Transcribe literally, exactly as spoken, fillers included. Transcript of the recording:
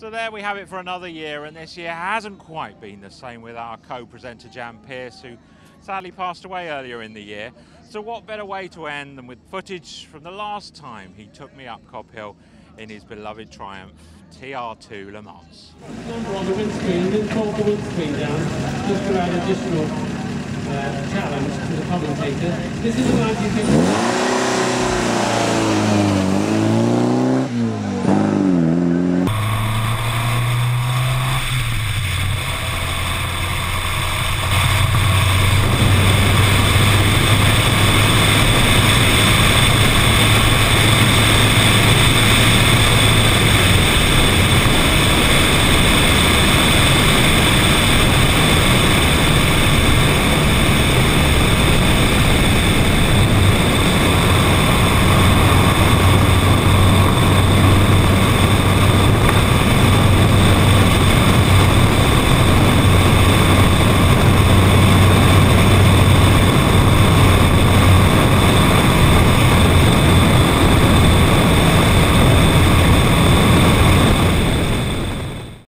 So there we have it for another year, and this year hasn't quite been the same with our co-presenter Jan Pearce, who sadly passed away earlier in the year. So what better way to end than with footage from the last time he took me up Kop Hill in his beloved Triumph T R two Le Mans. Number on the windscreen, then fold the windscreen down just to add additional uh, challenge to the commentator. This is about you can